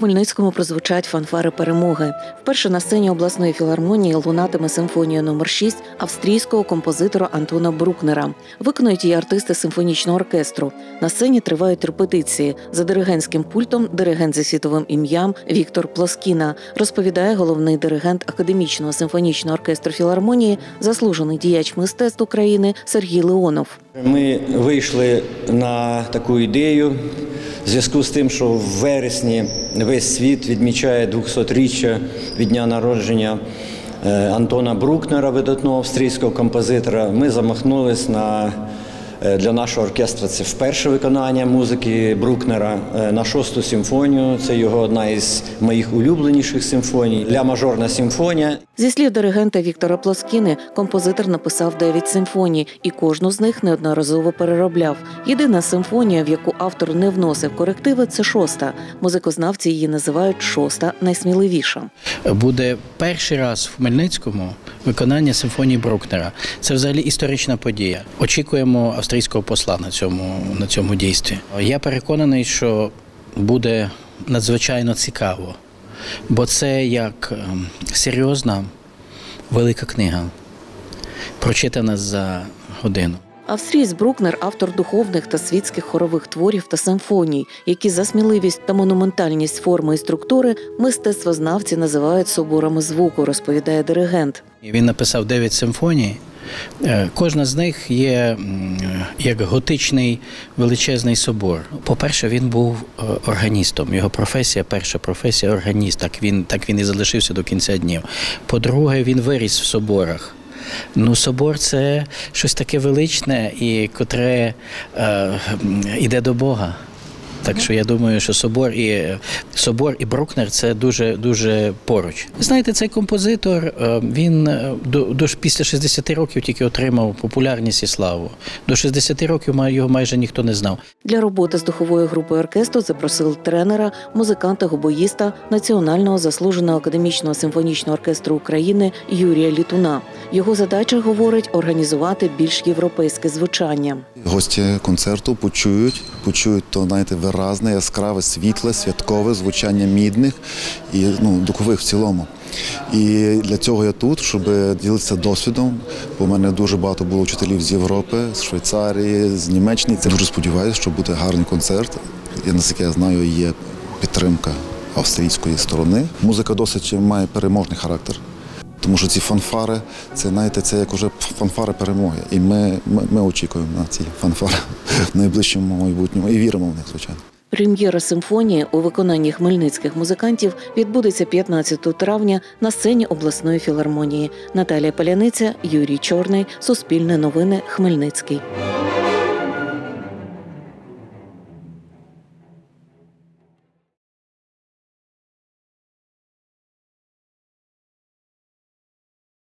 Хмельницькому прозвучать фанфари перемоги. Вперше на сцені обласної філармонії лунатиме симфонія номер 6 австрійського композитора Антона Брукнера. Виконують її артисти симфонічного оркестру. На сцені тривають репетиції. За диригентським пультом диригент зі світовим ім'ям Віктор Плоскіна, розповідає головний диригент Академічного симфонічного оркестру філармонії, заслужений діяч мистецтв України Сергій Леонов. Ми вийшли на таку ідею в зв'язку з тим, що в вересні весь світ відмічає 200-річчя від дня народження Антона Брукнера, видатного австрійського композитора. Ми замахнулись для нашого оркестру це вперше виконання музики Брукнера на 6-ту симфонію. Це його одна із моїх улюбленіших симфоній. Ля-мажорна симфонія. Зі слів диригента Віктора Плоскіни, композитор написав 9 симфоній і кожну з них неодноразово переробляв. Єдина симфонія, в яку автор не вносив корективи, це 6-та. Музикознавці її називають 6-та найсміливіша. Буде перший раз в Хмельницькому виконання симфонії Брукнера. Це взагалі історична подія. Очікуємо австрійського посла на цьому дійстві. Я переконаний, що буде надзвичайно цікаво, бо це як серйозна велика книга, прочитана за годину. Австрієць Брукнер – автор духовних та світських хорових творів та симфоній, які за сміливість та монументальність форми і структури мистецтвознавці називають соборами звуку, розповідає диригент. Він написав 9 симфоній. Кожна з них є як готичний величезний собор. По-перше, він був органістом. Його професія, перша професія – органіст. Так він і залишився до кінця днів. По-друге, він виріс в соборах. Собор – це щось таке величне, і котре йде до Бога. Так що я думаю, що собор і Брукнер – це дуже поруч. Знаєте, цей композитор, він після 60 років тільки отримав популярність і славу. До 60 років його майже ніхто не знав. Для роботи з духовою групою оркестру запросили тренера, музиканта-гобоїста Національного заслуженого академічного симфонічного оркестру України Юрія Літуна. Його задача, говорить, організувати більш європейське звучання. Гості концерту почують то, знаєте, виразне, яскраве, світле, святкове звучання мідних і духових в цілому. І для цього я тут, щоб ділитися досвідом, бо в мене дуже багато було вчителів з Європи, з Швейцарії, з Німеччини. Я дуже сподіваюся, що буде гарний концерт. І, наскільки я знаю, є підтримка австрійської сторони. Музика досить має переможний характер. Тому що ці фанфари, це як уже фанфари перемоги. І ми очікуємо на ці фанфари в найближчому майбутньому і віримо в них, звичайно. Прем'єра симфонії у виконанні хмельницьких музикантів відбудеться 15 травня на сцені обласної філармонії. Наталія Паляниця, Юрій Чорний, Суспільне новини, Хмельницький.